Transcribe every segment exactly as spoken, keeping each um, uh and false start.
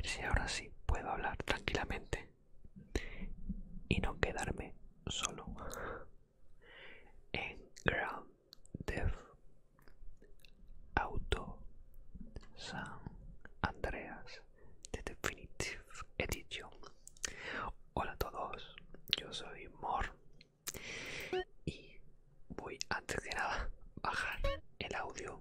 ver si ahora sí puedo hablar tranquilamente y no quedarme solo. En Grand Theft Auto San Andreas The Definitive Edition. Hola a todos, yo soy Mor y voy antes que nada a bajar el audio.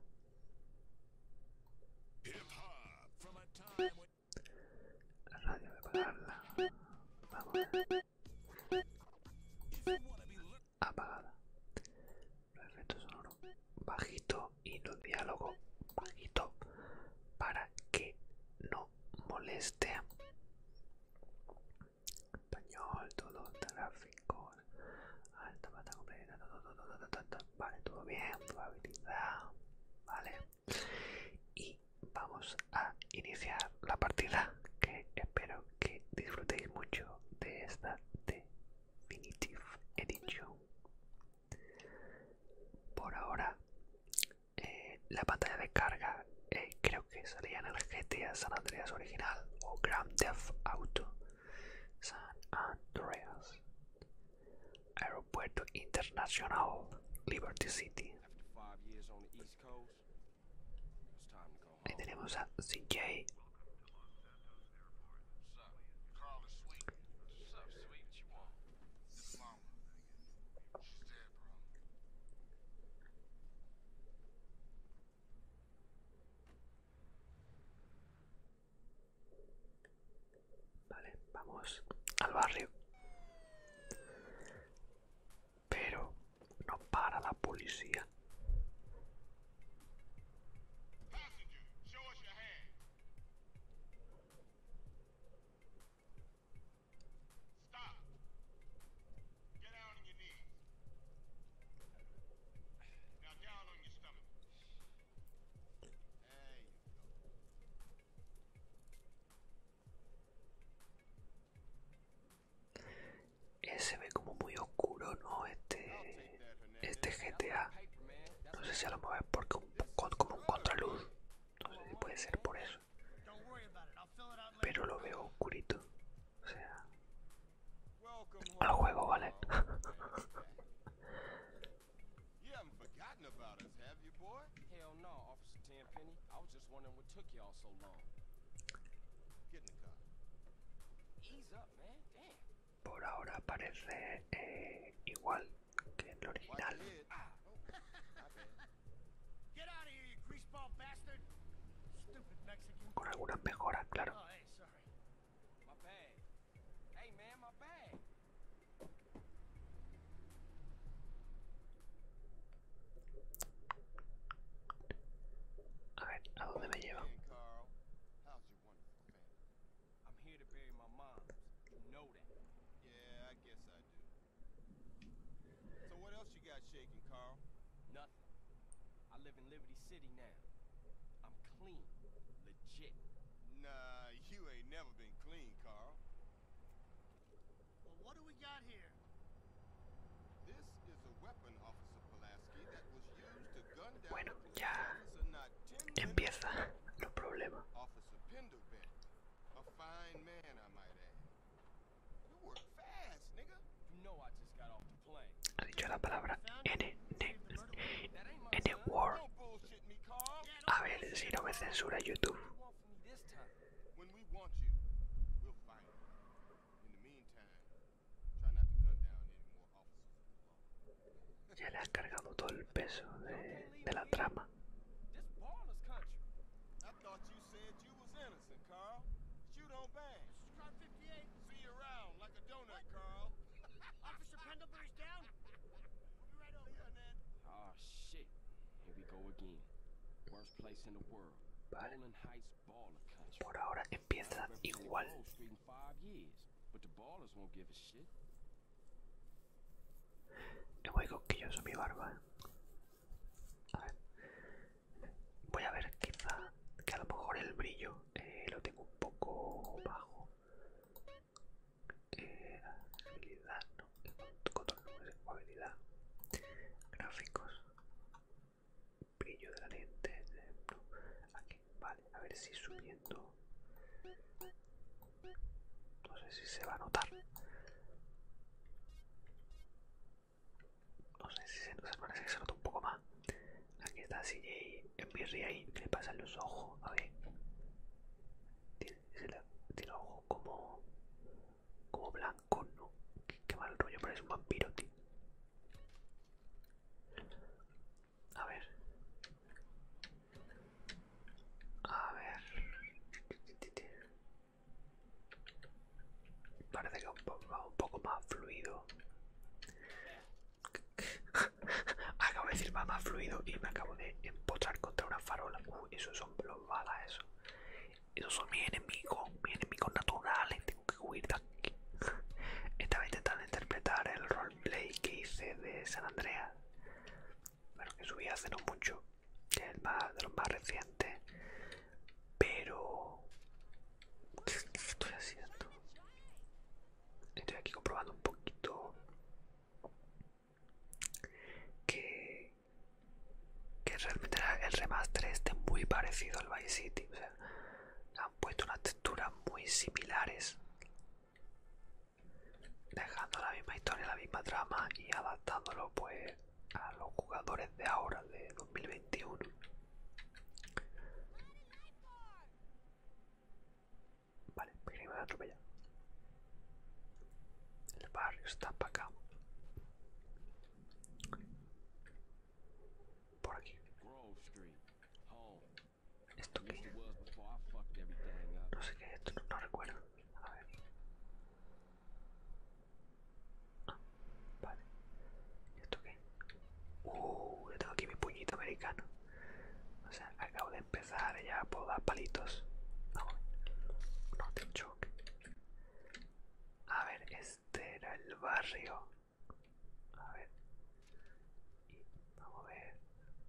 La radio voy a apagarla. Vamos a ver. Apagada. Los efectos sonoros bajito y los diálogos bajito para que no moleste. Español, todo tráfico, alta pata completa, todo, todo, todo, todo, todo. Vale, todo bien, probabilidad, vale. Y vamos a iniciar la partida, que espero que disfrutéis mucho de esta Definitive Edition. Por ahora, eh, la pantalla de carga eh, creo que salía en el G T A San Andreas original o Grand Theft Auto San Andreas. Aeropuerto Internacional Liberty City. Ahí tenemos a C J. Vale, vamos al barrio. Pero no para la policía. Eh, se ve como muy oscuro, ¿no? Este, este G T A. No sé si a lo mejor es porque un, con- como un contraluz. No sé si puede ser por eso. Pero lo veo oscurito. O sea, al juego, ¿vale? Por ahora parece eh, igual que el original. Con algunas mejoras, claro. A ver, ¿a dónde me lleva? Bueno, ya empieza los problemas. Ha dicho la palabra N, N, N-word. A ver si no me censura YouTube. Ya le has cargado todo el peso de, de la trama. Vale. Por ahora empieza igual. Es muy cosquilloso mi barba. A ver. Voy a ver, quizá que a lo mejor el brillo eh, lo tengo un poco bajo. Eh, habilidad, no. Control de jugabilidad. Gráficos. Brillo de la lente. Eh, no. Aquí, vale. A ver si subiendo si se va a notar. No sé si se, se parece que se nota un poco más. Aquí está C J en Birri ahí. ¿Qué le pasa en los ojos? A ver. Tiene, tiene los ojos como, como blancos, ¿no? Qué, qué mal rollo, parece un vampiro, tío. A ver. A ver. Parece que va un poco más fluido. Acabo de decir va más fluido y me acabo de empotrar contra una farola. Uy, esos son los balas, eso. Esos son mis enemigos, mis enemigos naturales. Tengo que huir de aquí. Estaba intentando interpretar el roleplay que hice de San Andreas. Bueno, que subí hace no mucho. Que es el más, de los más recientes. Pero... ¿qué estoy haciendo? Estoy aquí comprobando un poquito que, que realmente el remaster esté muy parecido al Vice City. O sea, han puesto unas texturas muy similares, dejando la misma historia, la misma trama y adaptándolo pues a los jugadores de ahora, de dos mil veintiuno. Vale, me voy a atropellar. El barrio está para acá. Por aquí. ¿Esto qué? No sé qué es esto, no, no recuerdo. A ver. Ah, vale. ¿Esto qué? Uh, yo tengo aquí mi puñito americano. O sea, acabo de empezar, ya puedo dar palitos. No, no te choque. A ver, este era el barrio. A ver. Y vamos a ver.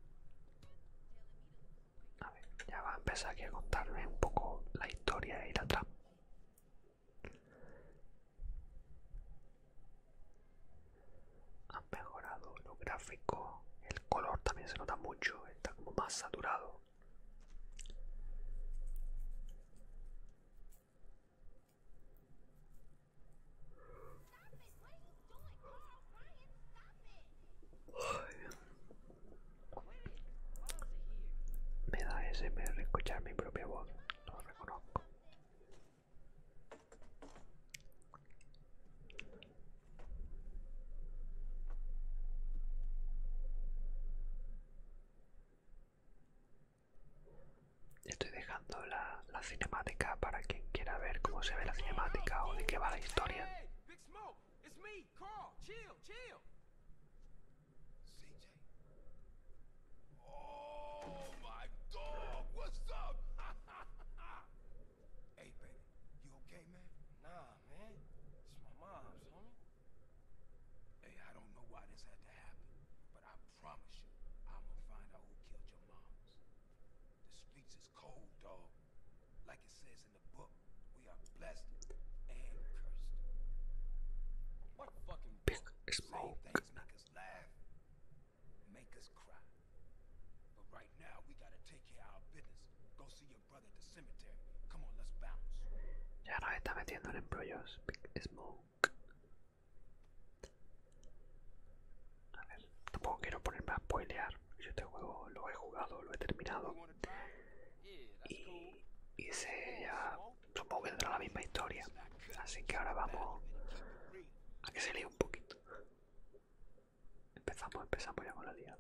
A ver, ya va a empezar aquí a contarme un poco la historia y la trama. Han mejorado los gráficos. El color también se nota mucho. Está como más saturado. Me da A S M R escuchar mi propia voz, lo reconozco. Estoy dejando la, la cinemática para quien quiera ver cómo se ve la cinemática o de qué va la historia. Big Smoke. Ya nos está metiendo en embrollos. Big Smoke. A ver, tampoco quiero ponerme a spoilear. Yo este juego lo he jugado, lo he terminado. Y, y sé ya, supongo que tendrá la misma historia. Así que ahora vamos a que se líe un poquito. Empezamos, empezamos ya con la liada.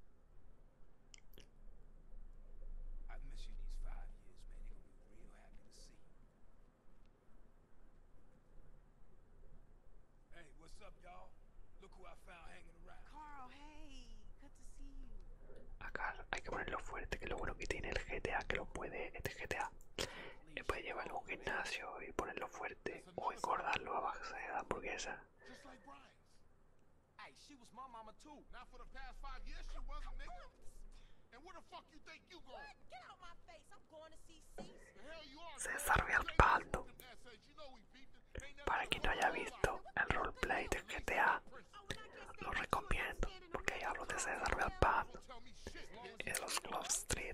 Acá hay que ponerlo fuerte, que lo bueno que tiene el G T A, que lo puede, este G T A, le puede llevarlo a un gimnasio y ponerlo fuerte o engordarlo a base de hamburguesa. César Villalpando. Para quien no haya visto el roleplay de G T A, lo recomiendo porque ahí hablo de César Villalpando y de los Glove Street.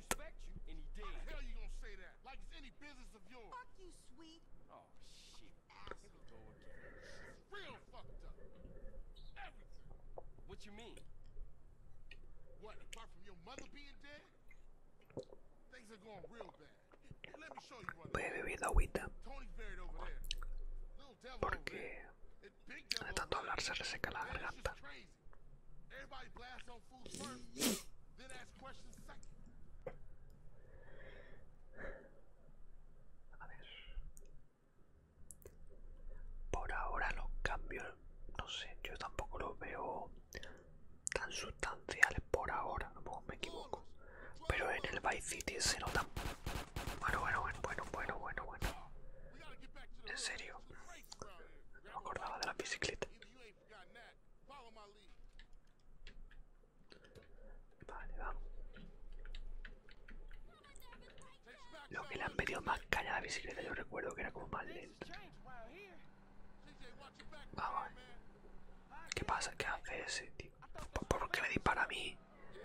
Voy bebiendo agüita porque de tanto hablar se reseca la garganta. A ver. Por ahora los cambios, no sé, yo tampoco los veo tan sustanciales por ahora, a lo mejor me equivoco. Pero en el Vice City se notan. Bueno, bueno, bueno, bueno, bueno, bueno, bueno. En serio. No me acordaba de la bicicleta. Vale, vamos. Lo que le han metido más caña a la bicicleta, yo recuerdo que era como más lenta. Vamos. ¿Qué pasa? ¿Qué hace ese tío? ¿Por, por qué me dispara a mí?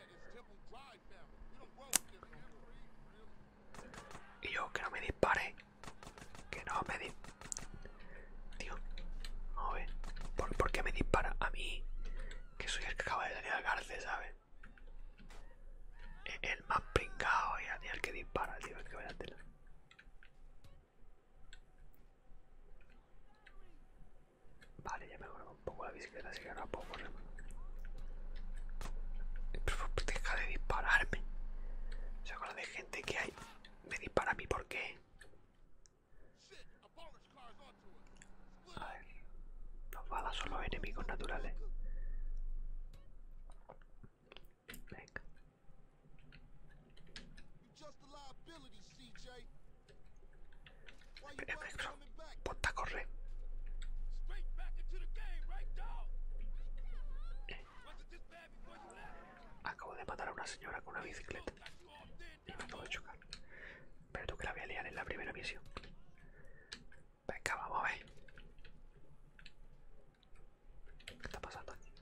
Y yo, que no me dispare. Que no me dispare. Tío. A ver. ¿Por, ¿Por qué me dispara a mí? Que soy el que acaba de salir a la cárcel, ¿sabes? El, el más pringado y el que dispara, tío. El que vaya a tela. Vale, ya me mejorado un poco la bicicleta, así que ahora puedo correr. Pero deja de dispararme. O sea, con la de gente que hay, me dispara a mí, ¿por qué? A ver, las balas son los enemigos naturales. Venga. Espera, ponte a correr. Eh. Acabo de matar a una señora con una bicicleta. Y me acabo de chocar. Pero tú que la voy a liar en la primera misión. Venga, vamos a ver. ¿Qué está pasando aquí?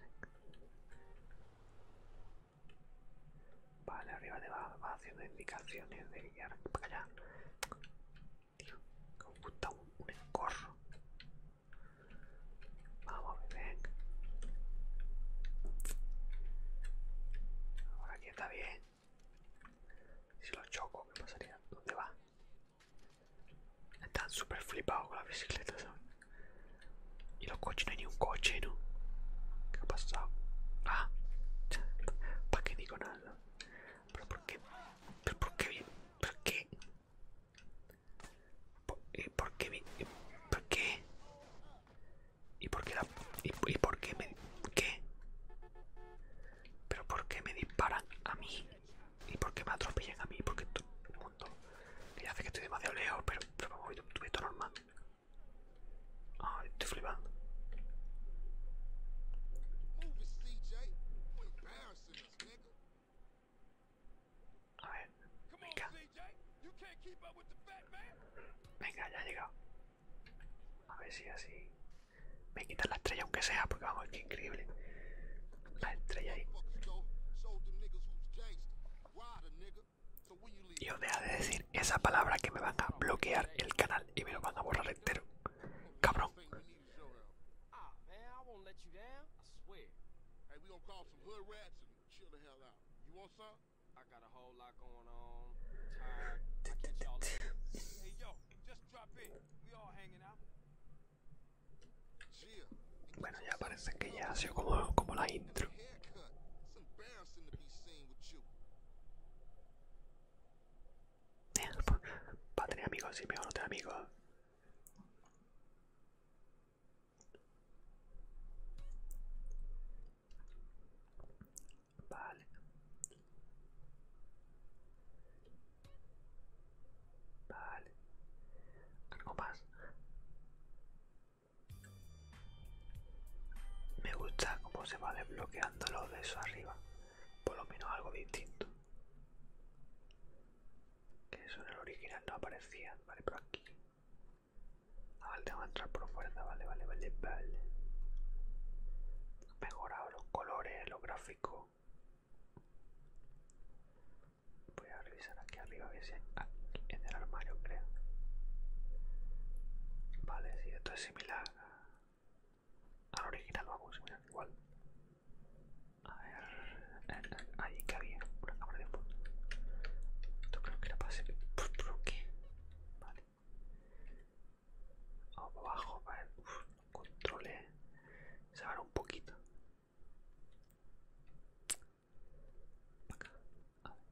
Vale, arriba te va, va haciendo indicaciones de guiar para allá. Tío, que me gusta un, un escorro. Vamos a ver, venga. Ahora aquí está bien. Si lo choco, ¿qué pasaría? ¿Dónde va? Están súper flipados con la bicicleta, ¿sabes? Y los coches, no hay ni un coche, ¿no? ¿Qué ha pasado? Ah, ¿para qué digo nada? ¿Pero por qué? ¿Pero por qué? ¿Por qué? ¿Por, eh, ¿por qué? Eh, ¿Por qué? ¿Y por qué la... y, y por qué me... ¿Qué? ¿Pero por qué me disparan a mí? ¿Y por qué me atropellan a mí? Porque todo el mundo... Que ya hace que estoy demasiado lejos, pero... Pero vamos, tú ves todo normal. Ah, estoy flipando. A ver, venga. Venga, ya ha llegado. A ver si así me quitan la estrella aunque sea, porque vamos, qué increíble. La estrella ahí. Y os deja de decir esa palabra que me van a bloquear el canal y me lo van a borrar entero. Cabrón. Bueno, ya parece que ya ha sido como, como la intro. Para tener amigos, sí, mejor no tener amigos. Vale. Vale. Algo más. Me gusta cómo se va desbloqueando lo de eso arriba. Por lo menos algo distinto. Que eso en el original no aparecía. Vale, por aquí. Ah, vale, tengo que entrar por fuerza. Vale, vale, vale, vale. Mejorado los colores, los gráficos. Voy a revisar aquí arriba a ver si hay aquí en el armario, creo. Vale, sí, esto esto es similar al original, vamos, similar igual. A ver, eh, eh, ahí que había una cámara de fondo. Esto creo que era para ser. ¿Por qué? Vale. Vamos para abajo, a ver. Uf, controle. Se abre un poquito. Acá. A ver.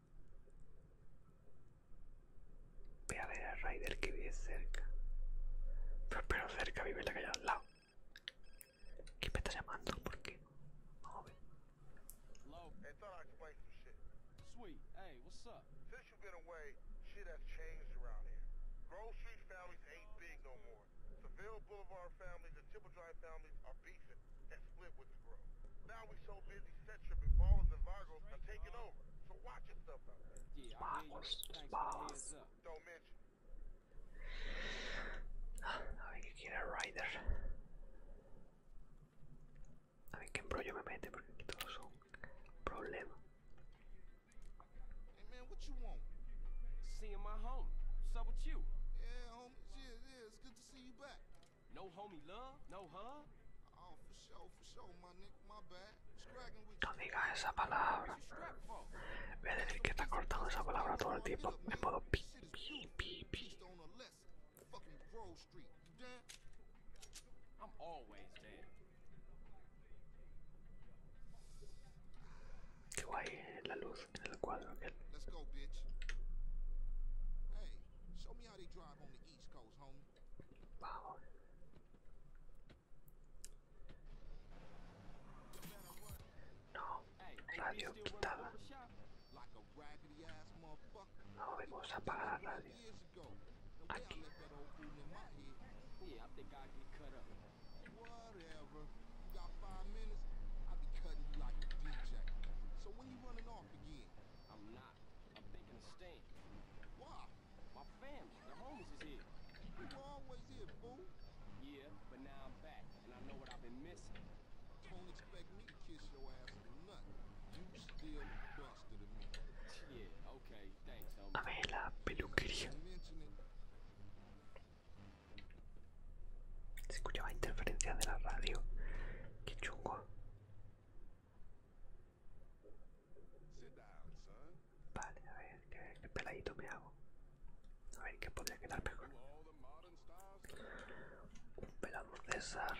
Voy a ver al Ryder que vive cerca. Pero, pero cerca vive la calle al lado. ¿Quién me está llamando? ¿Por qué? Vamos a ver. Hey, thought I'd explain some shit. Sweet. Hey, what's up? Since you've been away, shit has changed around here. Grove Street families ain't big no more. Seville Boulevard families and Tipple Drive families are beefing and split with the Grove. Now we so busy, set tripping, ballers and Vargos are taking over. So watch your stuff out there. Yeah, I hear you. Thanks for the heads up. Don't mention it. A ver qué quiere Ryder. A ver qué embrollo me mete porque aquí todos son problemas. Hey man, what you want? Seeing my homie. What's up with you? Yeah, homie. Yeah, yeah. It's good to see you back. No homie love? No hug? Oh, for sure, for sure, my nigga. My bad. What's cracking with you? No digas esa palabra. Voy a decir que está cortando esa palabra todo el tiempo en modo pi, pi, pi, pi. Fucking Grove Street. You done? I'm always there. Qué guay la luz en el cuadro aquel. Let's go, bitch. Hey, show me how they drive on the East Coast, homie. Vamos. No, radio quitada. No, vamos a apagar la radio. Aquí. Yeah, I think I get cut up. Whatever. You got five minutes, I'll be cutting you like a D J. So when you running off again? I'm not. I'm thinking of staying. Why? My family, the homies is here. You were always here, fool. Yeah, but now I'm back, and I know what I've been missing. Don't expect me to kiss your ass or nothing. You still busted to me. Yeah, okay, thanks, homie. A ver la peluquería. Se escuchaba interferencia de la radio. Qué chungo. Vale, a ver, qué, qué peladito me hago. A ver qué podría quedar mejor. Un pelado César.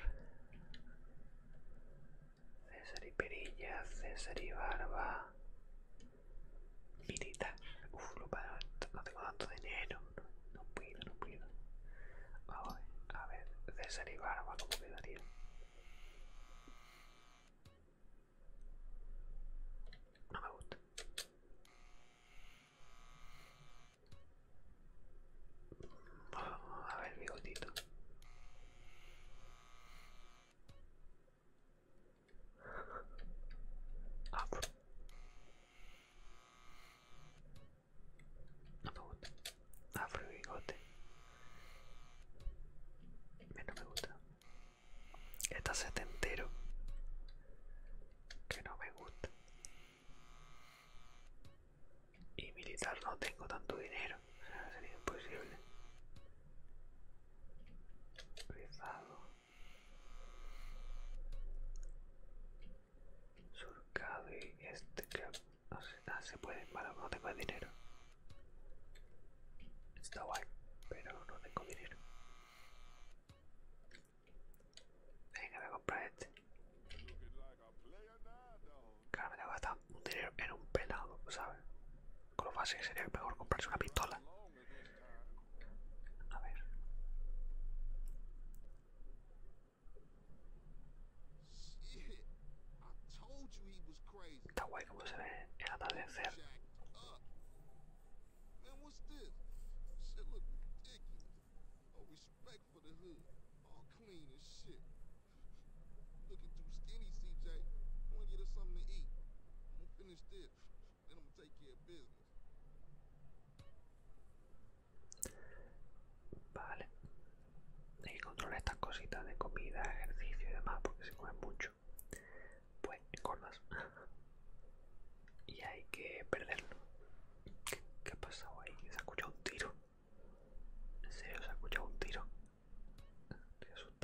César y perilla, César y barba. Militar. Uf, lo para, no tengo tanto dinero. No, no puedo, no puedo. Vamos a ver, a ver, César y barba, ¿cómo quedaría? No me gusta. A ver, bigotito. Afro. No me gusta. Afro y bigote. No me gusta. Está setentero. Que no me gusta. Y militar no tengo tanto dinero. O sea, sería imposible. Rizado. Surcado y este creo. No sé, nada se puede. Vale, no tengo el dinero. Está guay, pero no tengo dinero. Venga, voy a comprar este. Claro, me tengo que gastar un dinero en un pelado, ¿sabes? Con lo fácil que sería mejor comprarse una pistola. A ver. Está guay como se ve el atardecer. Vale. Hay que controlar estas cositas de comida, ejercicio y demás porque se come mucho. Pues engordas. Y hay que perderlo. ¿Qué, qué ha pasado ahí? Se ha escuchado un tiro. ¿En serio se ha escuchado un tiro? Estoy asustado.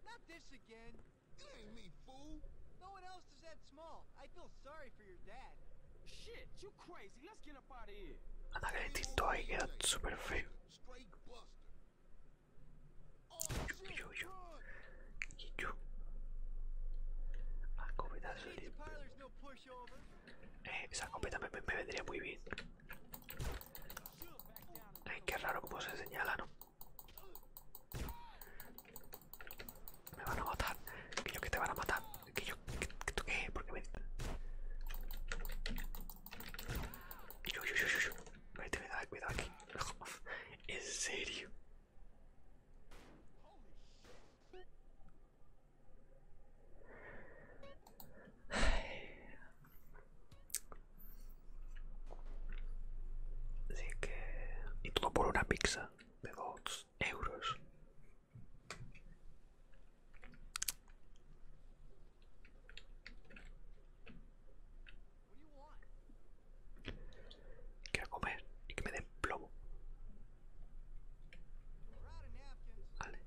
not this again. It ain't me, fool. No one else is that small. I feel sorry for your dad. Shit, you crazy. Let's get up out of here. Anda que el tinto ahí queda súper feo. Straight buster. Oh, shit, Yo, yo. run. Y yo. Ah, escopetazo Pizza limpio. parlor's no pushover. Eh, esa escopeta me, me, me vendría muy bien. Ay, qué raro cómo se señala, ¿no? Me van a matar. Que yo que te van a matar. Que yo que, que tú qué, porque me. Yo, yo, yo, yo, yo. Vete, cuidado, cuidado aquí. En serio. Así que... Y todo por una pizza de dos euros. What do you want? Quiero comer y que me den plomo. We're out of napkins. Vale.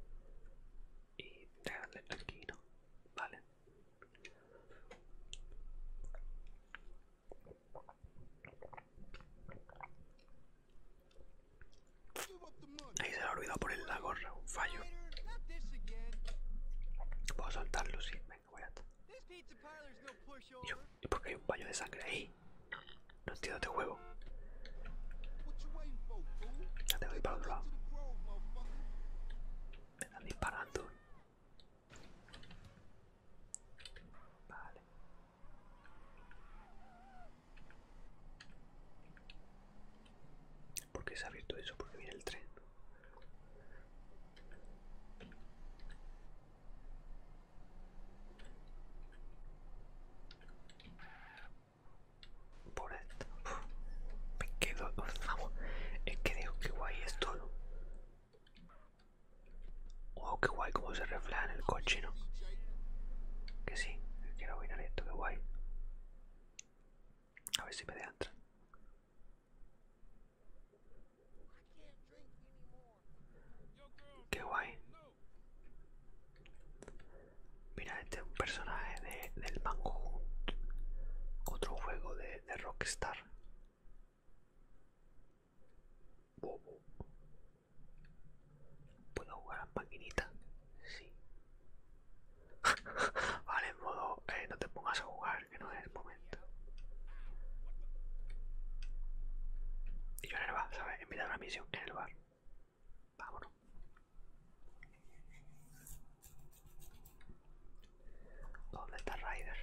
Y déjale aquí, ¿no? Vale. Give up the money. Ahí se le ha olvidado poner la gorra, un fallo. Waiter, not this again. ¿Puedo soltarlo? Sí, venga, voy a... This pizza parlor's no Y yo, pushover. ¿y por qué hay un baño de sangre ahí? No, no entiendo este juego. What you waiting for, fool? Ya tengo que ir para otro lado. To the grove, motherfucker. Me están disparando. Vale. ¿Por qué se ha abierto eso? Porque viene el tren. Por esto. Uf, me quedo. Vamos. Es que digo, qué guay es todo. Oh, qué guay cómo se refleja en el coche, ¿no? Que sí, quiero mirar esto, qué guay. A ver si me dejan entrar. Qué guay. Mira, este es un personaje de, del Manhunt. Otro juego de, de Rockstar. Bobo. ¿Puedo jugar a maquinita? Sí. Vale, en modo, eh, no te pongas a jugar, que no es el momento. Y yo en el bar, ¿sabes? En vez de una misión en el bar. Vámonos. ¿Dónde está Ryder?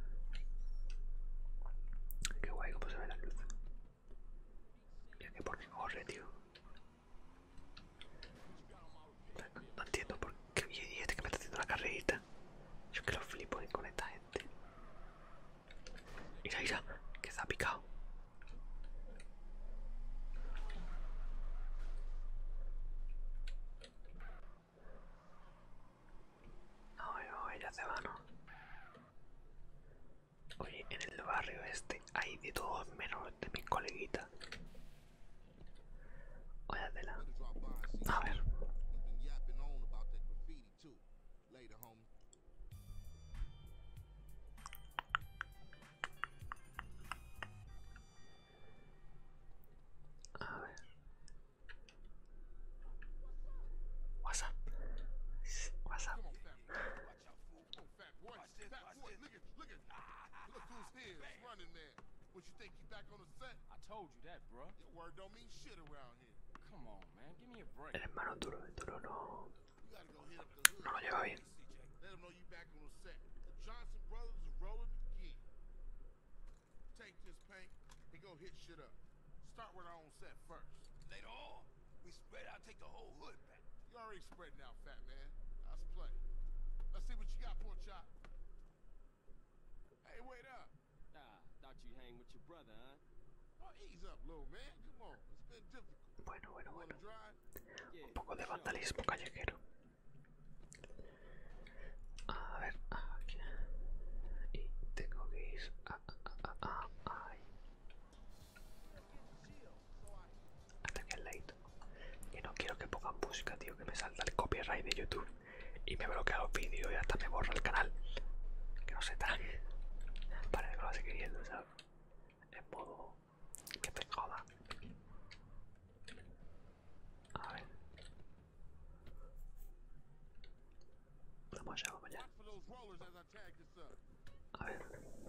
Qué guay cómo se ve la luz. Mira que por qué corre, tío. No, no entiendo por qué. Y este que me está haciendo una carrerita. Yo que lo flipo eh, con esta gente. Mira, mira, que se ha picado. Ay, ay, ya se va, ¿no? Oye, en el barrio este hay de todos menos de mis coleguitas. Óyatela. Better drop by and see A ver. you been yapping on about that graffiti too. Later, homie. A ver. WhatsApp. WhatsApp. Come on, fat boy. Watch out, fool. Oh, fat boy. Fat boy, look at, look at. Look who's here. It's running there. What you think, you back on the set? I told you that, bruh. Your word don't mean shit around here. Come on, man. Give me a break. El hermano duro, el duro no, You gotta go hit up the hood. no lo lleva bien. Let them know you back on the set. The Johnson brothers are rolling again. Take this paint and go hit shit up. Start with our own set first. Later on, we spread out, take the whole hood back. You already spreading out, fat man. Let's play. Let's see what you got, poor chop. Hey, wait up. Ah, thought you hang with your brother, huh? Oh, ease up, little man. Come on. It's been difficult. Bueno, bueno, You bueno. wanna drive? Yeah, Un poco de sure. vandalismo callejero. A ver, aquí. Y tengo que ir a, a, a, a, ahí. Hasta aquí al ladito. Que no quiero que pongan música, tío, que me salta el copyright de YouTube. y me bloquea los vídeos y hasta me borra el canal. Que no se trague. Parece que lo hace queriendo, ¿sabes? En modo que te joda. A ver. Vamos allá, vamos allá. For those rollers as I tag this up. A ver.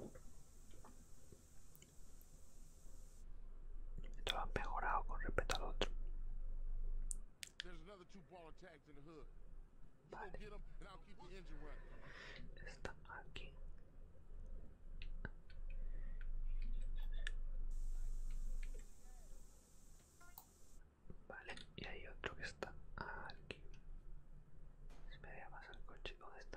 Esto lo han mejorado con respecto al otro. There's another two baller tags in the hood. You go Vale. get them, and I'll keep the engine running. Está aquí. Vale, y hay otro que está aquí. Se me deja pasar el coche. ¿Dónde está?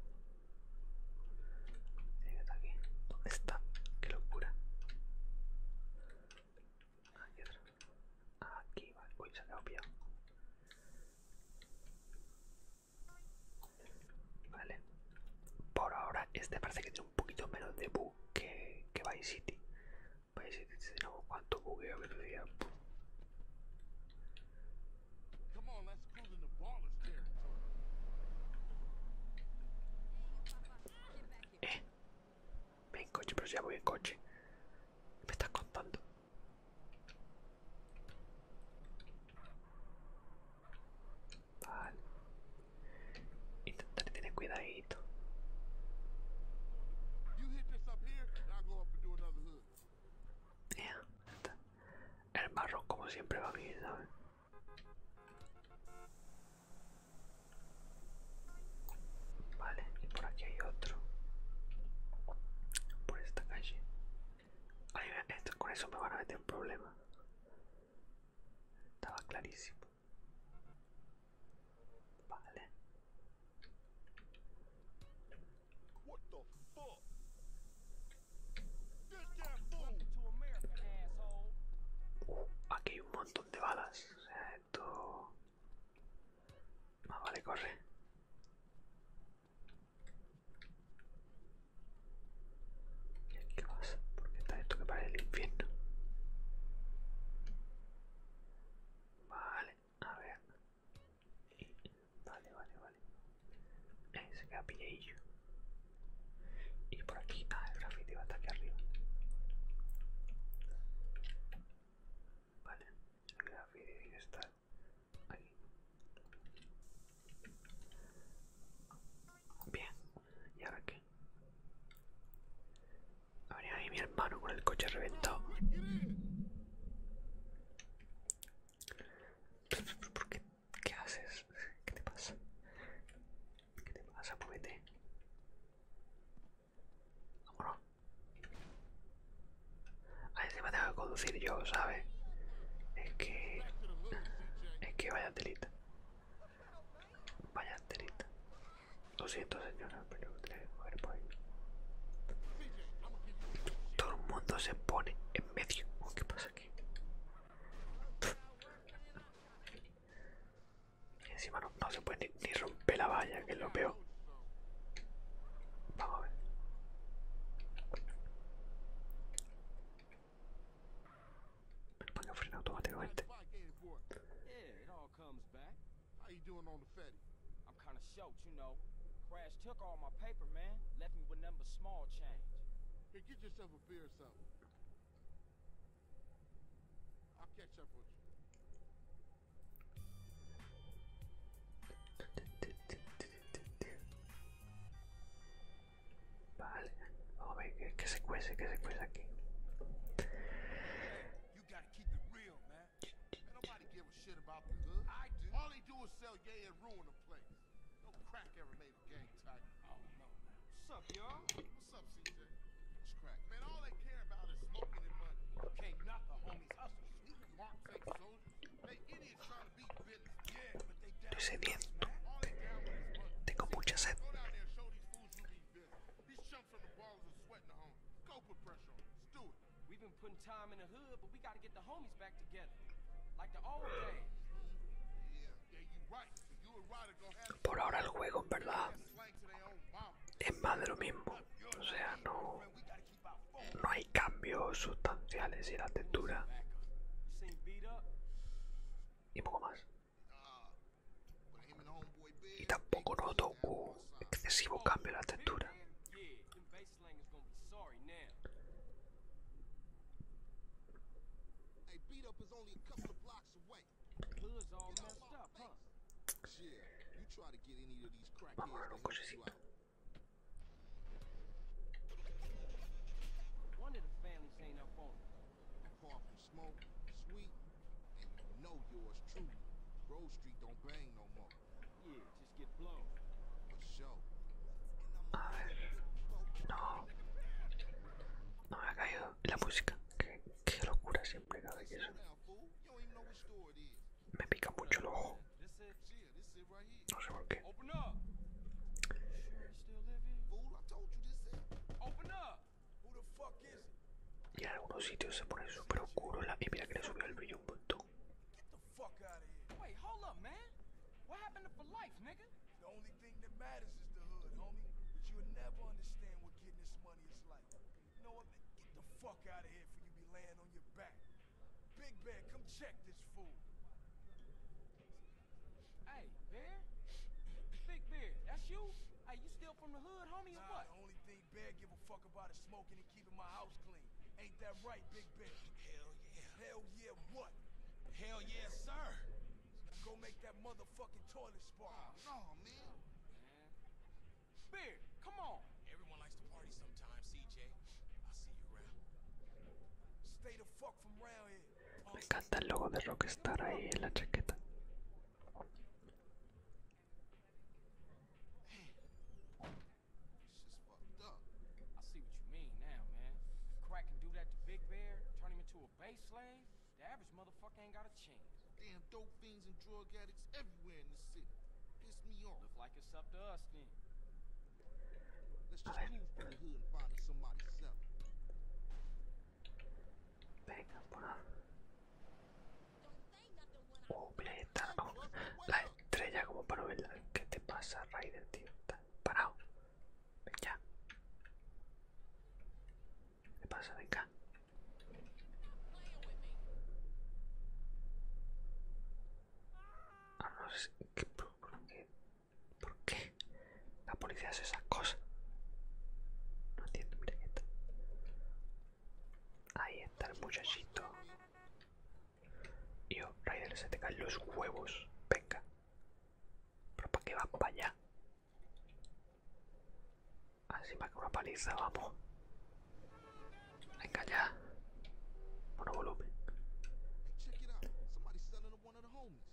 Tiene que estar aquí. ¿Dónde está? ¡Qué locura! Aquí otro. Aquí, vale. Uy, se ha quedado pillado. Vale. Por ahora, este parece que tiene un poquito menos de bug que, que Vice City. Vice City tenemos cuánto bugueo que te diga. Come on, let's cruise in the ballers territory. Eh, ven en coche, pero si ya voy en coche. ¿Qué me estás contando? Vale. Intentaré tener cuidadito. You hit this up here, and I'll go up and do another hood. Yeah, está. El marrón como siempre va bien, ¿sabes? Vale, y por aquí hay otro. Por esta calle. Ay, esto, con eso me van a meter en problemas. Estaba clarísimo. Vale. What the fuck? Get that fool! Welcome to America, asshole. Uh, aquí hay un montón de balas. O sea, esto... Más vale, corre. ¿Y aquí qué pasa? ¿Por qué está esto que parece el infierno? Vale, a ver. Y- Vale, vale, vale. Eh, se queda pilladillo. Y por aquí, ah, el graffiti va hasta aquí arriba. Vale, el graffiti tiene que estar aquí. Bien, ¿y ahora qué? Ha venido ahí mi hermano con el coche reventado. ¿Por qué? ¿Qué haces? ¿Qué te pasa? ¿Qué te pasa? Muévete. Vámonos. Ah, encima tengo que conducir yo, ¿sabes? Es que... Es que vaya telita. Vaya telita. Lo siento, señora, pero tengo que coger por ahí. Todo el mundo se pone en medio. ¿Qué pasa aquí? Y encima no, no se puede ni, ni romper la valla, que es lo peor. Vamos a ver. Menos mal que frena automáticamente. Yeah, it all comes back. How you doing on the Fetty? I'm kind of shocked, you know. Crash took all my paper, man. Left me with nothing but small change. Here, get yourself a beer or something. I'll catch up with you. Vale, vamos a ver que, que se cuece, que se cuece aquí. You gotta keep it real, man. Ain't nobody give a shit about the hood. I do. All they do is sell gay and ruin the place. No crack ever made a gang type. I don't know, man. What's up, y'all? What's up, C J? What's crack? Man, all they care about is smoking and money. Can't knock the homies' hustle. Mark fake soldiers. They idiots trying to beat business. Yeah, but they down Estoy with us, sediento. man. All they down with is money. Tengo mucha sed. Go down there and show these fools who need business. These chumps from the ballers are sweating the home. Go put pressure on them. Let's do it. We've been putting time in the hood, but we gotta get the homies back together. Like the old days. Yeah, yeah, you right. So you and Ryder gonna have Por ahora el juego, en verdad, that slang to their own mama. es más de lo mismo. O sea, no, no hay cambios sustanciales y la textura You seen beat up? y poco más. Nah, but him and homeboy Y Big, tampoco noto cambia la textura. Yeah, them base slangers gonna be sorry now. Hey, beat up is only a couple of blocks away. Hood's all messed up, huh? Shit, you try to get any of these crackheads Vamos a ver to un help you cosecito. out. One of the families ain't up on it. Apart from Smoke, Sweet, and you know yours truly. Grove Street don't bang no more. Yeah, just get blown. For sure. A ver. No. No me ha caído la música. Qué, qué locura siempre cada vez que eso. Now, fool, you don't even know which store it is. Me pica mucho el ojo. This it? Yeah, this it right here. No sé por qué. Open up. Sure you still live here? Fool, I told you this it. Open up. Who the fuck is it? Y en algunos sitios se pone súper oscuro. La... Y mira que le subió el brillo un montón. Get the fuck out of here. Wait, hold up, man. What happened to for life, nigga? The only thing that matters is the hood, homie. But you'll never understand what getting this money is like. You know what, man? Get the fuck out of here before you be laying on your back. Big Bear, come check this fool. Hey, Bear? Big Bear, that's you? Hey, you still from the hood, homie, or Nah, what? the only thing Bear give a fuck about is smoking and keeping my house clean. Ain't that right, Big Bear? Hell yeah. Hell yeah what? Hell yeah, sir. Now go make that motherfucking toilet spark. No, man. Man. Bear, come on. Everyone likes to party sometimes, C J. I'll see you around. Stay the fuck from round here. Me encanta el logo de Rockstar ahí en la chaqueta. It's just fucked up. I see what you mean now, man. Crack can do that to Big Bear, turn him into a base slave. The average motherfucker ain't got a chance. Damn dope fiends and drug addicts everywhere in the city. Piss me off. Look like it's up to us then. Let's just move through the hood and find us somebody selling. Venga, por nada. Oh, mira, ahí está. Oh, la estrella como para no verla. ¿Qué te pasa, Ryder, tío? Está parado. Ven ya. ¿Qué pasa? Venga. Ah, no sé. ¿Qué, por, por qué? ¿Por qué? La policía hace esas cosas. No entiendo, mira, ahí está. Ahí está el muchachito. Yo, Ryder, se te caen los huevos. Venga. ¿Pero para qué vas para allá? Así más que una paliza, vamos. Venga ya. Bueno, volumen. Hey, check it out. Somebody's selling to one of the homies.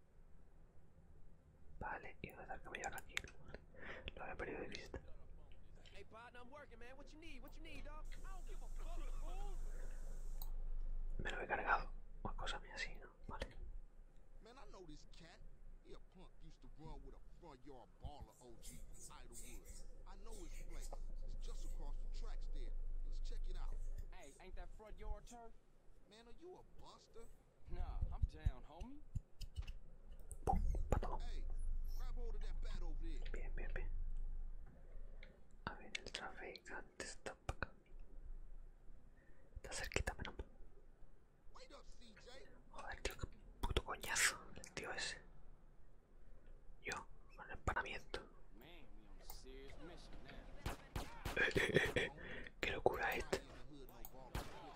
Vale, y dónde está el que me lleva aquí. Lo había perdido de vista. Hey, partner, I'm working, man. What you need? What you need, dog? I don't give a fuck, fool. Me lo he cargado. Una cosa mía así, ¿no? Vale. Man, I know this cat. He a punk used to run with a front yard baller O G from Idlewood. I know his place. It's just across the tracks there. Let's check it out. Hey, ain't that front yard turf? Man, are you a buster? Nah, I'm down, homie. Pum, patón. Hey, grab hold of that bat over there. Bien, bien, bien. A ver, el traficante está para acá. Está cerquita, menos mal. Wait up, C J. Joder, tío, qué puto coñazo. El tío ese. Yo, con el empanamiento. Man, we on a serious mission now. Eh, eh, eh, eh. Qué locura esta. In the hood, no ball.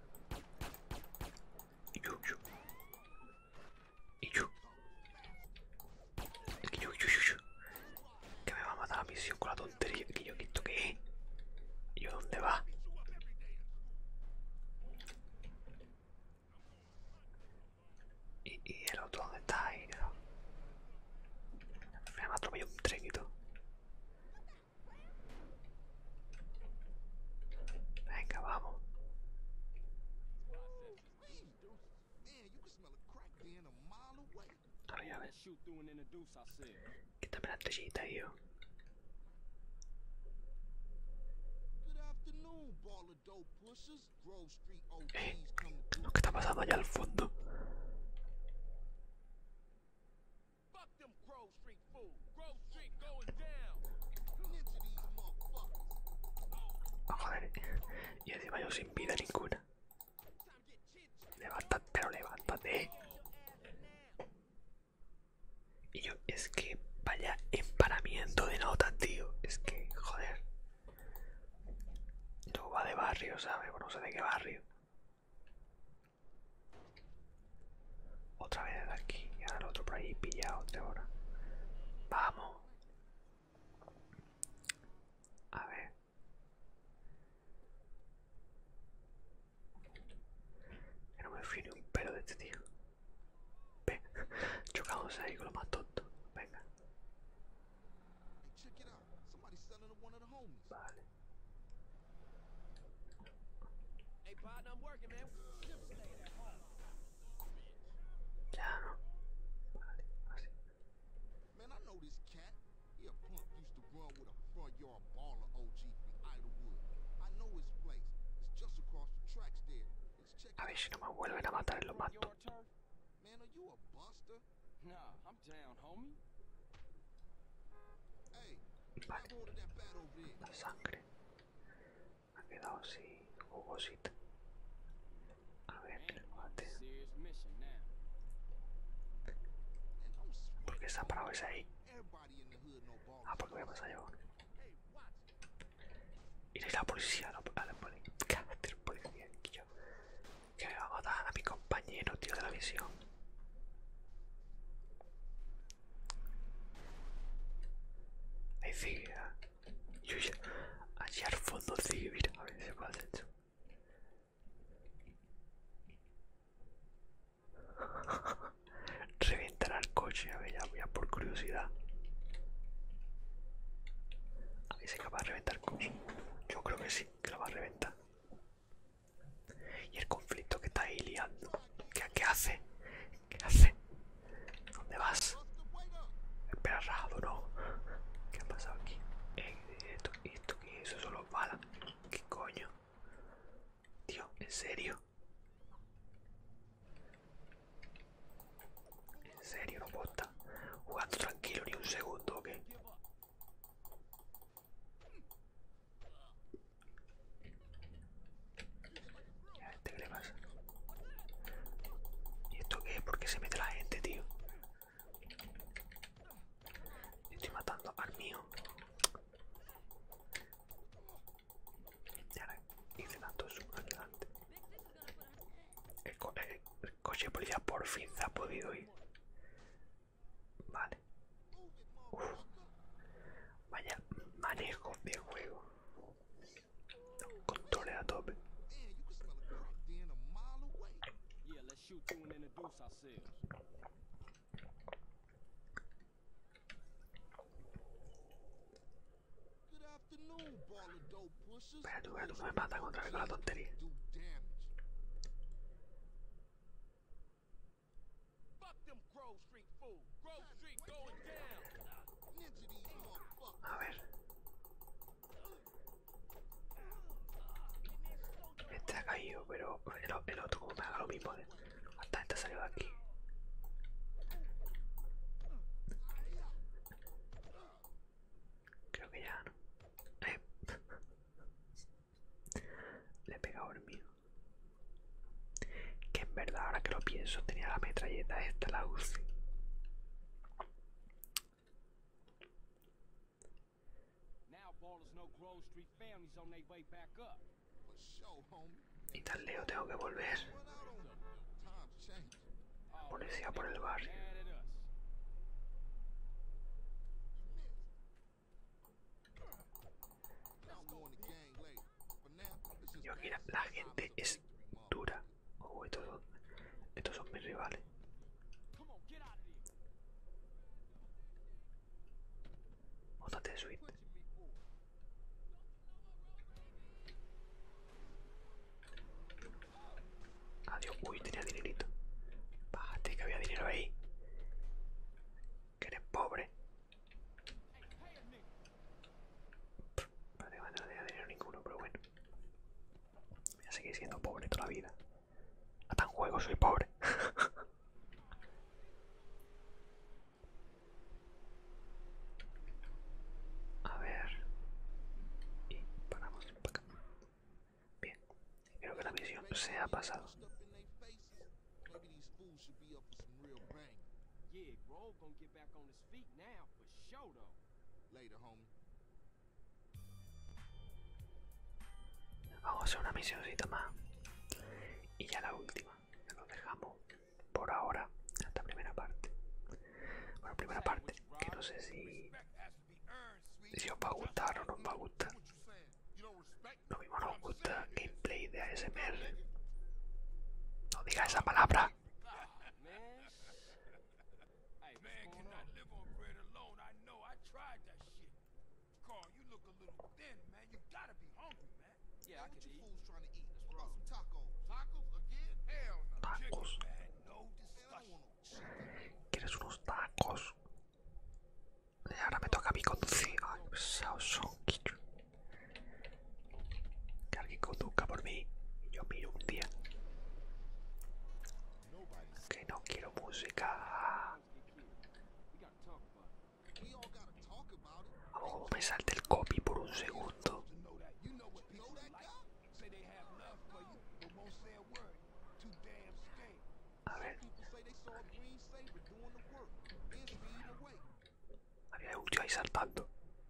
Y yo, yo. Y yo. Y yo, yo, yo, yo. Que me va a matar la misión con la tontería. Que yo, ¿esto qué es? ¿Y yo dónde va? ¿Y, y el otro dónde está ahí? ¿No? Me ha atropellado un tren y todo. Venga, vamos. Please, dude. Man, you can smell a crack den a mile away. A ver, a ver. Let's shoot through and introduce ourselves. Quítame la estrellita, tío. Good afternoon, baller dope pushers. Grove Street O Gs Eh, coming through. ¿qué está pasando allá al fondo? Fuck them Grove Street fools. Grove Street going down. Into these motherfuckers. Oh, joder. Y encima yo sin vida ninguna. Levántate, pero levántate. Y yo, es que vaya empanamiento de notas, tío. Es que check it out. Somebody's selling to one of the homies. Vale. Hey, partner, I'm working, man. Just stay at home. Ya no. Vale, así. Man, I know this cat. He a punk used to run with a front yard baller O G from Idlewood. I know his place. It's just across the tracks there. Let's check A it ver out. si no me vuelven a matar y lo mato. Your turf? Man, are you a buster? Nah, I'm down, homie. Hey, Vale. grab hold of that bat over there. La sangre. Me ha quedado así jugosita. A ver, el bate. Serious mission now. Man, don't sweat. ¿Por qué se ha parado ese ahí? Everybody in the hood know ballers. Ah, porque voy a pasar yo. Hey, watch. Y la policía, no, a la policía. Cállate, policía, que yo. Que me va a matar a mi compañero, tío, de la misión. Ahí sigue, yo ya. Allí al fondo sigue, mira, a ver si pasa esto. Reventará el coche, a ver, ya, ya por curiosidad. A ver si es capaz de reventar el coche. Yo creo que sí, que lo va a reventar. Y el conflicto que está ahí liando. ¿Qué, qué hace? ¿Qué hace? ¿Dónde vas? Espera, rajado, no. ¿Qué ha pasado aquí? Eh, ¿Esto, esto qué es? Eso son los balas. ¿Qué coño? Tío, ¿en serio? ¿En serio? No puedo estar jugando tranquilo ni un segundo, ¿o qué? ¿Y a este qué le pasa? ¿Y esto qué es? ¿Por qué se mete la gente, tío? Estoy matando al mío. Y ahora hice tanto zoom aquí delante. El, co el, el coche de policía por fin se ha podido ir. Vale. Uf. Vaya manejo de juego. Los controles a tope. Man, you can smell a crack den a mile away. Yeah, let's shoot through and introduce ourselves. Good afternoon, baller dope pushers. Espera tú, espera tú, no me matan otra vez con la tontería. Do damage. Fuck them Grove Street fools. Grove Street going down. Ninja these motherfuckers. A ver. Este ha caído, pero el, el otro como me haga lo mismo. ¿Eh? Hasta este ha salido de aquí. Creo que ya no. Eh. Le he pegado el mío. Que en verdad, ahora que lo pienso, tenía la metralleta esta, la U C I. Now ballers know Grove Street families on their way back up. For sure, homie. Y tan lejos tengo que volver. Run out on them. Times change. Oh, Policía por el barrio. mad at us. Y'all go in the gang later. For now, let's just Yo aquí la, pass la some gente time es with those three motherfuckers. dura. Oh, estos son, estos son mis rivales. Come on, get out of there. Móntate, Sweet. Pushing me forward. Adiós. Uy, tenía dinerito. Bájate que había dinero ahí. Que eres pobre. Hey, a nigga. Prácticamente no tenía dinero ninguno, pero bueno. Voy a seguir siendo pobre toda la vida. Hasta en juego soy pobre. A ver. Y paramos para acá. Bien. Creo que la misión se ha pasado. Stuff in their faces. Maybe these fools should be up for some real bang. Yeah, Grove gonna get back on his feet now, for sure though. Later, homie. Vamos a hacer una misioncita más. Y ya la última. Ya lo dejamos por ahora. Esta primera parte. Bueno, primera parte. Que no sé si, si os va a gustar o no os va a gustar. Lo mismo nos gusta gameplay de A S M R. No diga esa palabra. Man. Hey, what's Man going cannot on? live on bread alone. I know. I tried that shit. little thin, man. You gotta be hungry, man. Yeah, I What could you eat. fools trying to eat? Let's What about roll. some tacos? Tacos again? Hell no. Tacos. Chicken, man. No Man, I don't discussion. want no chicken. ¿Quieres unos tacos? Y ahora me toca a mí conducir. Ay, qué pesados son, quicho. Que alguien conduzca por mí y yo miro un día. Nobody's. Que no quiero música. We gotta talk about it. We all gotta talk about it. Vamos, como me salte el copy por un segundo. To know that. You know what people Know that like. guy? Say they have love for you, but won't say a word. Too damn scared. A ver, People say they saw a green saber doing the work. Then speeding away. había un tío ahí saltando.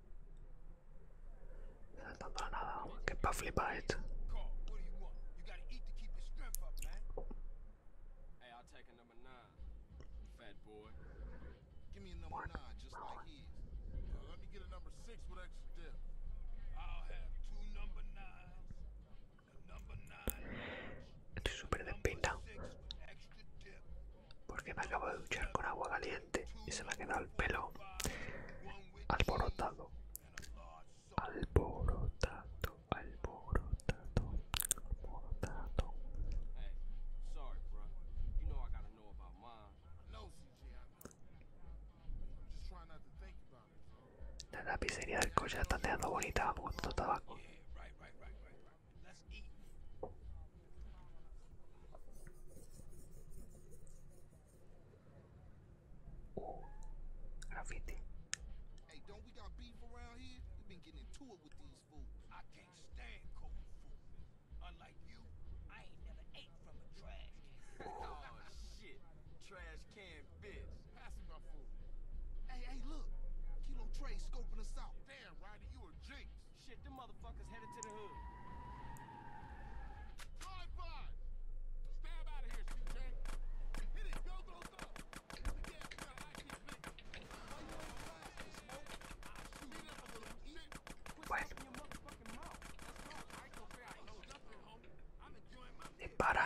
Saltando a la nada, vamos, que pa' flipar esto. Carl, what do you want? You gotta eat to keep your strength up, man. Hey, I'll take a number nine. Fat boy. Give me a number Bueno, nine, just vamos. like his. Uh, let me get a number six with extra dip. I'll have two number nines, a number nine large, Estoy súper despeinado six with extra dip, porque me acabo de duchar con agua caliente y se me ha quedado el pelo one with alborotado. and a large salt. Alborotado, alborotado, alborotado. Hey, sorry, bro. You know I gotta know about mine. No, C J, I know. Just try not to think about it, bro. La tapicería del coche la están dejando bonita, vamos con todo tabaco. Yeah, right, right, right, right, right. Let's eat. Uh, graffiti. Hey, don't we got beef around here? We've been getting into it with these fools. I can't stand cold food. Unlike you, I ain't never ate from a trash can. Oh, shit. Trash can bitch. Pass me my food. Hey, hey, look. Kilo Trey scoping us out. Damn, Ryder, you a jinx. Shit, them motherfuckers headed to the hood. High five. Stab out of here, C J. Hit it, go, go, go. The gas smell like this liquor. Why you ain't blasting, Smoke? I'll shoot it up a little shit. Bueno, In your motherfucking mouth. Let's go. I ain't gonna say I know nothing, homie. I'm enjoying my meal. dispara.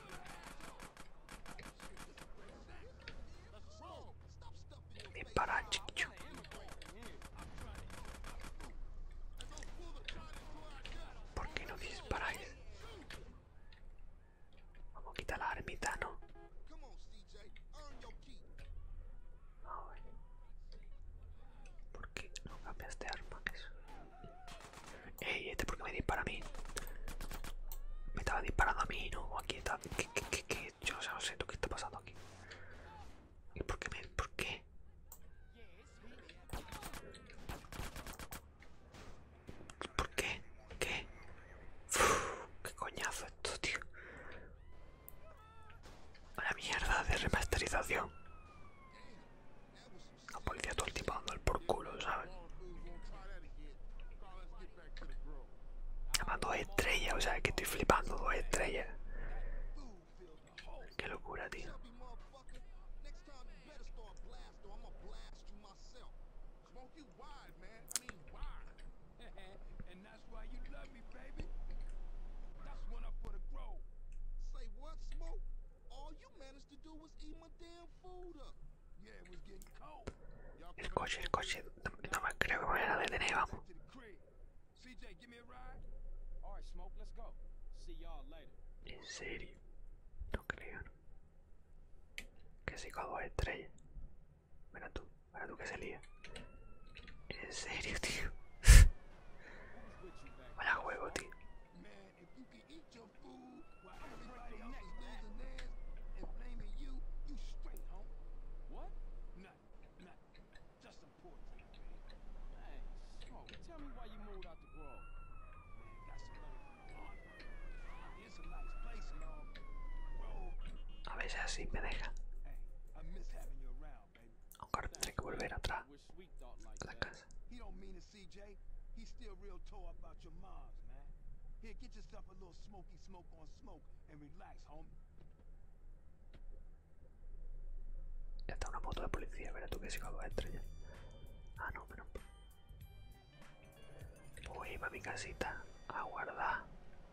Let's roll. Stop stuffing your face. Dispara, chiquillo. ¿Por qué no disparáis? Vamos a quitar la ermita, ¿no? Come on, C J. Earn your keep. A ver. ¿Por qué no cambias de arma? Eso. Ey, ¿este por qué me dispara a mí? Me estaba disparando a mí, ¿no? Aquí está. ¿Qué, qué, qué, qué? Yo no sé, no sé, ¿tú qué está pasando aquí? ¿Y por qué me...? ¿Por qué? ¿Por qué? ¿Qué? Uf, qué coñazo esto, tío. Vaya mierda de remasterización. La policía todo el tiempo dando el por culo, ¿sabes? Además dos estrellas, o sea, que estoy flipando, dos estrellas. Qué locura, tío. Chubby motherfucker. Next time you better start blast or I'ma blast you myself. Smoke, you wide, man. I mean, wide. And that's why you love me, baby. That's one up for the grove. Say what, Smoke? All you managed to do was eat my damn food up. Yeah, it was getting cold. Y'all El coche, el coche. No, no me creo que me vayan a detener, vamos. to the crib. C J, give me a ride. All right, Smoke, let's go. See y'all later. En serio. No creo, ¿no? Que sí con dos estrellas. Mira tú, mira tú que se lía. En serio, tío. Vaya juego, tío. Man, if you can eat your food while everybody else is losing theirs and blaming you, you straight, homie. What? Nothing, nothing. Just some poetry, man. Hey, Smoke, tell me why you moved out the grove. Man, got some money from my aunt. I mean, it's a nice place and all. Road. A veces así me deja. Hey, I miss having you around, baby. Aunque ahora tendré que volver atrás Wish Sweet thought like a la that. casa. He don't mean it, C J. He's still real tore up about your moms, man. Here, get yourself a little smoky smoke on smoke and relax, homie. Ya está una moto de policía, verás tú que sí con dos estrellas. Ah, no, pero... Voy para mi casita a guardar.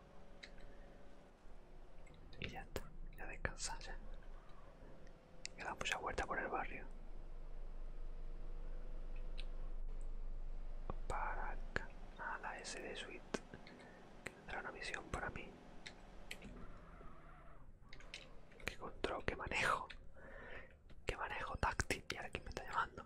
Y ya está, ya descansar ya. Que da mucha vuelta por el barrio. Para acá. S D Suite, que tendrá una misión para mí. Qué control, qué manejo, qué manejo táctil. Y ahora quién me está llamando.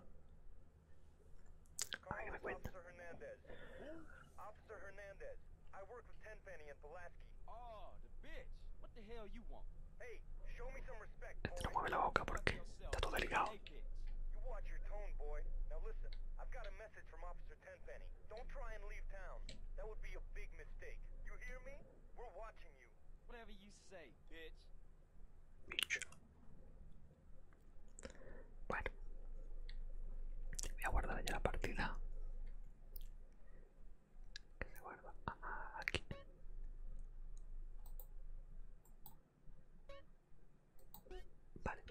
A ver qué me cuenta. Officer Hernandez, I work with Tenpenny and Pulaski. Oh, the bitch. What the hell you want? Hey, show me some respect, Este no boy. mueve la boca porque está todo delicado. Hey, bitch. You watch your tone, boy. Now listen, I've got a message from Officer Tenpenny. Don't try and leave town. That would be a big mistake. You hear me? We're watching you. Whatever you say, bitch. Bicho. Bueno, voy a guardar ya la partida. Que se guarda ah, aquí. Vale.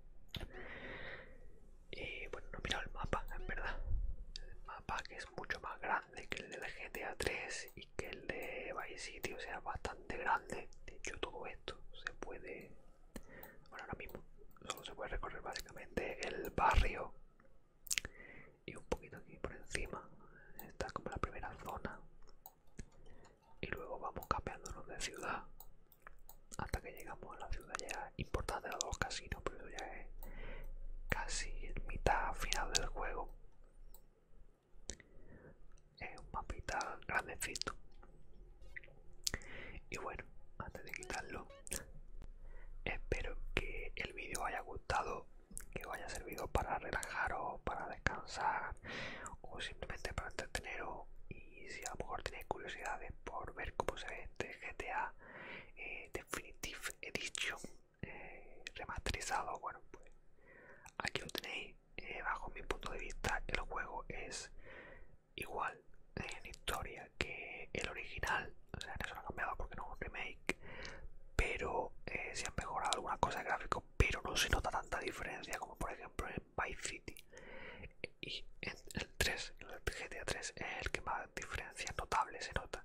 Y bueno, no he mirado el mapa, en verdad. El mapa que es mucho más grande que el del G T A tres y que el de Vice City, o sea, bastante grande. De hecho, todo esto se puede... Bueno, ahora mismo solo se puede recorrer básicamente el barrio y un poquito aquí por encima. Está como la primera zona. Y luego vamos cambiándonos de ciudad hasta que llegamos a la ciudad ya importante de los casinos, pero eso ya es casi en mitad final del juego. Es un mapita grandecito. Y bueno, antes de quitarlo, espero que el vídeo os haya gustado, que os haya servido para relajaros, para descansar o simplemente para entreteneros. Y si a lo mejor tenéis curiosidades por ver cómo se ve este G T A eh, Definitive Edition eh, remasterizado, bueno, pues aquí lo tenéis. Eh, bajo mi punto de vista, el juego es igual en historia que el original, o sea, en eso lo han cambiado porque no es un remake, pero eh, se han mejorado algunas cosas gráficas, pero no se nota tanta diferencia como por ejemplo en Vice City. Y en el tres, el G T A tres es el que más diferencia notable se nota.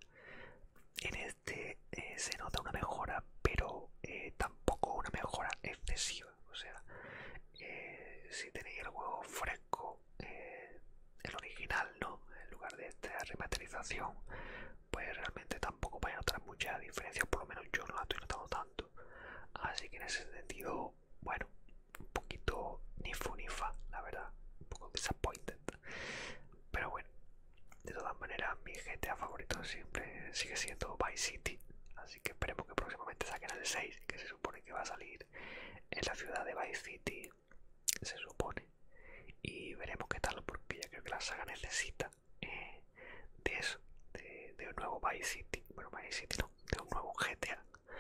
En este eh, se nota una mejora, pero eh, tampoco una mejora excesiva. O sea, eh, si tenéis el juego fresco, eh, el original, ¿no? En lugar de esta remasterización, pues realmente tampoco vais a notar mucha diferencia, por lo menos yo no la estoy notando tanto. Así que en ese sentido, bueno, un poquito ni fu ni fa, la verdad, un poco disappointed. Pero bueno, de todas maneras, mi G T A favorito siempre sigue siendo Vice City. Así que esperemos que próximamente saquen el seis, que se supone que va a salir en la ciudad de Vice City, se supone. Y veremos qué tal, porque ya creo que la saga necesita eh, de eso, de, de un nuevo Vice City. Bueno, Vice City no, de un nuevo G T A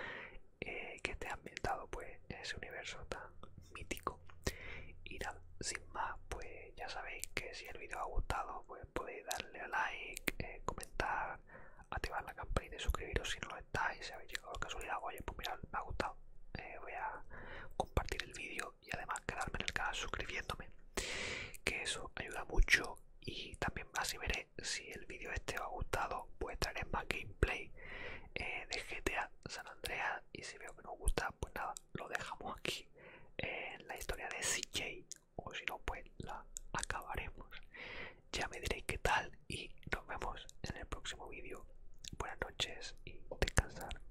eh, que esté ambientado pues en ese universo tan mítico. Y nada, sin más, pues ya sabéis que si el vídeo os ha gustado, pues podéis darle a like, eh, comentar, activar la campanita y suscribiros si no lo estáis. Si habéis llegado a casualidad, oye, pues mirad, me ha gustado, eh, voy a compartir el vídeo y además quedarme en el canal suscribiéndome, que eso ayuda mucho. Y también así veré si el vídeo este os ha gustado, pues traeré más gameplay eh, de G T A San Andreas. Y si veo que no os gusta, pues nada, lo dejamos aquí en la historia de C J, o si no, pues la acabaremos. Ya me diréis qué tal y nos vemos en el próximo vídeo. Buenas noches y descansar.